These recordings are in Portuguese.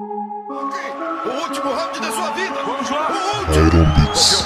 O último round da sua vida! Vamos lá! Iron Beats.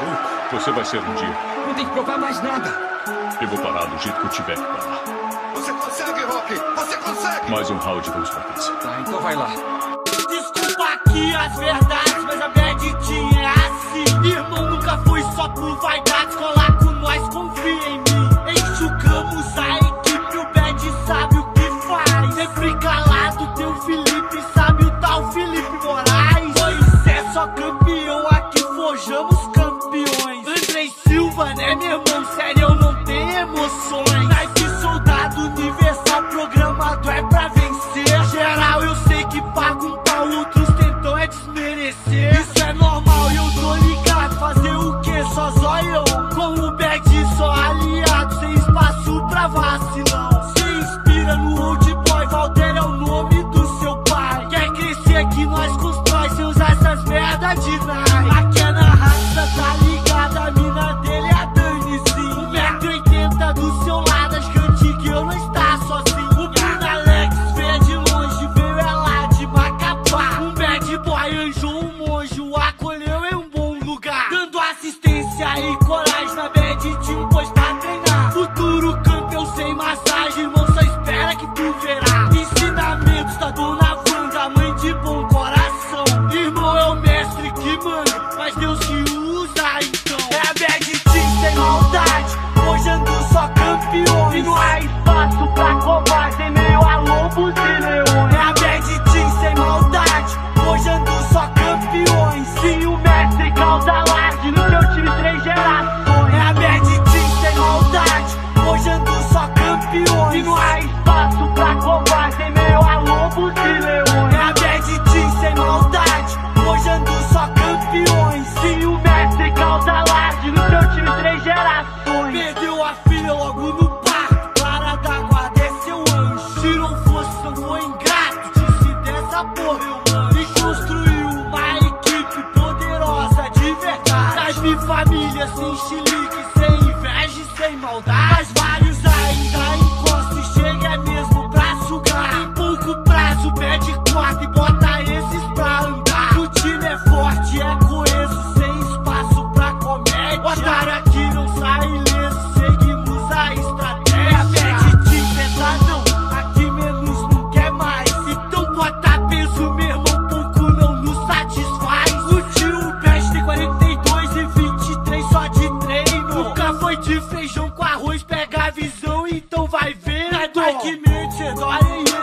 Você vai ser um dia. Não tem que provar mais nada! Eu vou parar do jeito que eu tiver que parar. Você consegue, Rocky! Você consegue! Mais um round, vamos pra casa. Tá, então vai lá. Desculpa aqui as verdades, mas a bad team é assim. Irmão, nunca fui só por vaidades. Colar com nós, confia em mim. Enxugamos a equipe, o bad sabe o que faz. Sempre calado, tem o Felipe, sabe o tal Felipe Moraes. Pois é, só campeão, aqui forjamos campeões. Andrei Silva, né, meu irmão? Sério, eu não tenho emoções. Knife soldado universal, programado é pra vencer. Geral, eu sei que paga um pau, outros tentam é desmerecer. Isso é normal e eu tô ligado. Fazer o que? Só zóio. Com o bad só aliado, sem espaço pra vacilão. Se inspira no old boy, Valder é o nome do seu pai. Quer crescer aqui, nós constrói, sem usar essas merda de Nike. Aqui é na raça, tá ligado? A mina dele é a Dani, sim. 1,80 m do seu lado, acho que eu te que eu não está sozinho. O Bruno Alex veio de longe, veio é lá de Macapá. Um bad boy anjou um monge, o acolheu em um bom lugar. Dando assistência e coragem na bad team, pois pra treinar. Futuro campeão sem massagem, irmão, só espera que tu verá. Ensinamentos da dona Wanda, mãe de bom coração. Irmão é o mestre que manda, mas Deus que usa então. É a bad team sem maldade, hoje ando só campeões. E não há espaço pra covarde em meio a lobos e leões. É a bad team sem maldade, hoje ando só campeões. Sim, o mestre causa alarde, no teu time 3 gerações. É a bad team sem maldade, hoje ando só campeões. E não há espaço pra covarde em meio a lobos e leões. É a bad team sem maldade, hoje ando só campeões. Sim, o mestre causa alarde, no teu time 3 gerações. Perdeu a filha logo no parto, Clara da Guarda é seu anjo. Tirou força, não foi ingrato, disse dessa porra eu manjo. E construiu uma equipe poderosa de verdade. Naipe família sem chilique, sem inveja e sem maldade. Mas vários ainda encostam e chega mesmo pra sugar. Em pouco prazo pede corda e bota esses pra andar. O time é forte, é coeso, sem espaço pra comédia. Otário aqui não sai ileso, seguimos a estratégia. Bad team pesadão, aqui menos não quer mais. Então bota peso, meu irmão, pouco não nos satisfaz. O tio Peste tem 42 e 23 só de treino. Nunca foi de feijão com arroz, pega a visão, então vai ver. Vai que mente, é dói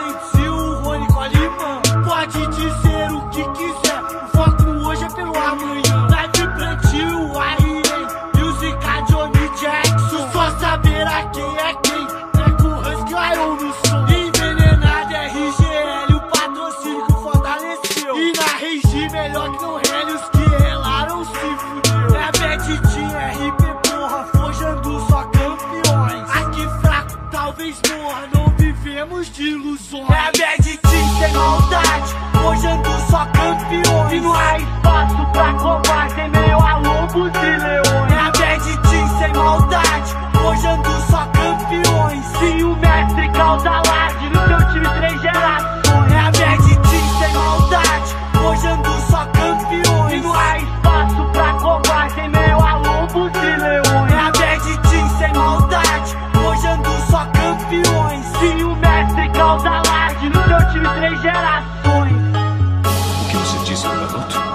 e o Rony com a limão. Pode dizer o que quiser, o foco no hoje é pelo amanhã. Live plantio, aí, música Johnny Jackson. Só saber a quem é quem, é com o Husky Lion no som. Envenenado RGL, o patrocínio que fortaleceu. E na regi, melhor que não rele, os que relaram se fudeu. É a bad team, RP porra, forjando só campeões. Aqui fraco, talvez morra, não vivemos de ilusões. É a bad team sem maldade, hoje ando só campeões. E não há espaço pra covarde em meio a lobos e leões. É a bad team sem maldade, hoje ando só campeões. Sim, o mestre causa alarde, no teu time 3 gerações. É a bad team sem maldade, hoje ando só campeões. E não há espaço pra covarde em meio a lobos e leões. É a bad team sem maldade, hoje ando só campeões. Sim, o mestre causa alarde, no teu time 3 gerações. O que você disse, garoto?